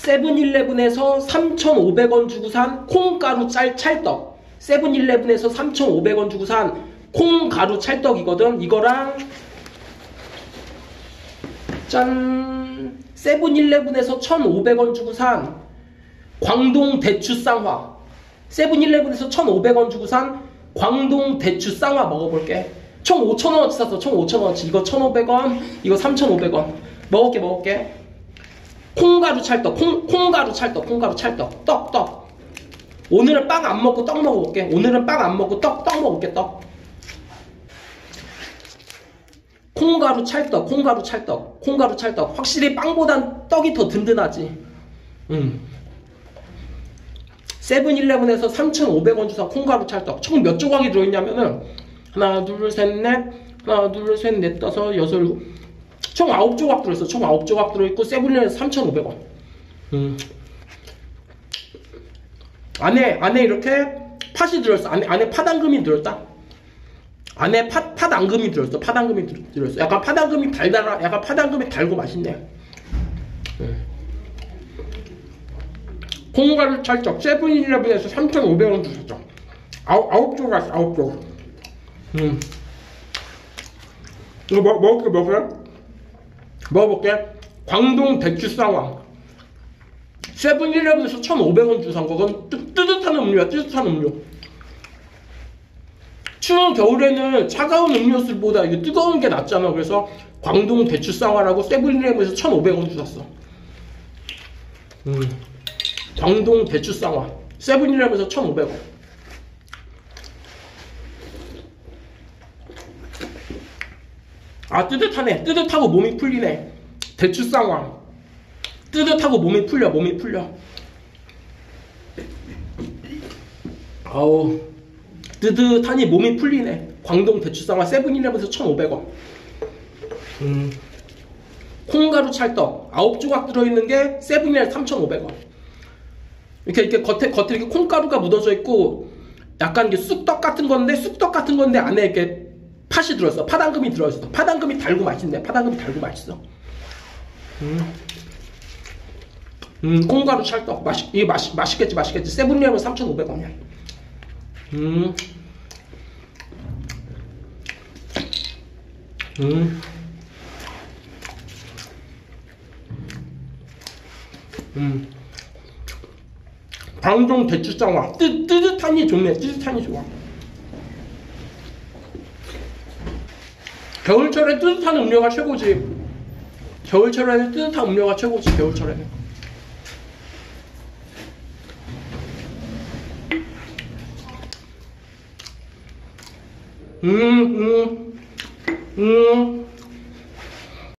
세븐일레븐에서 3,500원 주고 산 콩가루 찰떡. 세븐일레븐에서 3,500원 주고 산 콩가루 찰떡이거든. 이거랑 짠, 세븐일레븐에서 1,500원 주고 산 광동 대추 쌍화. 세븐일레븐에서 1,500원 주고 산 광동 대추 쌍화 먹어볼게. 총 5,000원어치 샀어. 총 5,000원어치. 이거 1,500원, 이거 3,500원. 먹을게. 콩가루 찰떡, 콩가루 찰떡, 콩가루 찰떡. 떡. 오늘은 빵 안 먹고 떡 먹어볼게. 오늘은 빵 안 먹고 떡 먹을게, 떡. 콩가루 찰떡. 확실히 빵보단 떡이 더 든든하지. 세븐일레븐에서 3,500원 주사 콩가루 찰떡. 총 몇 조각이 들어있냐면은 하나, 둘, 셋, 넷, 다섯, 여섯, 일곱. 총 9조각 들어있어. 총 9조각 들어있고 세븐일레븐에서 3,500원. 안에 이렇게 팥이 들어있어. 안에 팥앙금이 들어있다. 안에 팥앙금이 들어있어. 약간 팥앙금이 달고 맛있네. 콩가루 찰떡 세븐일레븐에서 3,500원 주셨죠. 9조각 9조각. 이거 먹어볼게. 광동 대추 쌍화. 세븐일레븐에서 1,500원 주 산 거건 뜨뜻한 음료야. 추운 겨울에는 차가운 음료수보다 이거 뜨거운 게 낫잖아. 그래서 광동 대추 쌍화라고 세븐일레븐에서 1,500원 주 샀어. 광동 대추 쌍화 세븐일레븐에서 1,500원. 아, 뜨뜻하네. 뜨뜻하고 몸이 풀리네. 대추 쌍화 뜨뜻하고 몸이 풀려. 아우, 뜨뜻하니 몸이 풀리네. 광동 대추 쌍화 세븐일레븐에서 1,500원. 콩가루 찰떡 9조각 들어있는 게 세븐일레븐 3,500원. 이렇게 겉에 이렇게 콩가루가 묻어져 있고 약간 이게 쑥떡 같은 건데 안에 이렇게 팥이 들어있어. 팥앙금이 들어있어. 팥앙금이 달고 맛있네. 맛있어. 콩가루 찰떡 이게 맛있겠지. 세븐일레븐 3,500원이야. 광동 대추 쌍화 뜨뜻하니 좋네. 좋아. 겨울철에 뜨뜻한 음료가 최고지. 겨울철에는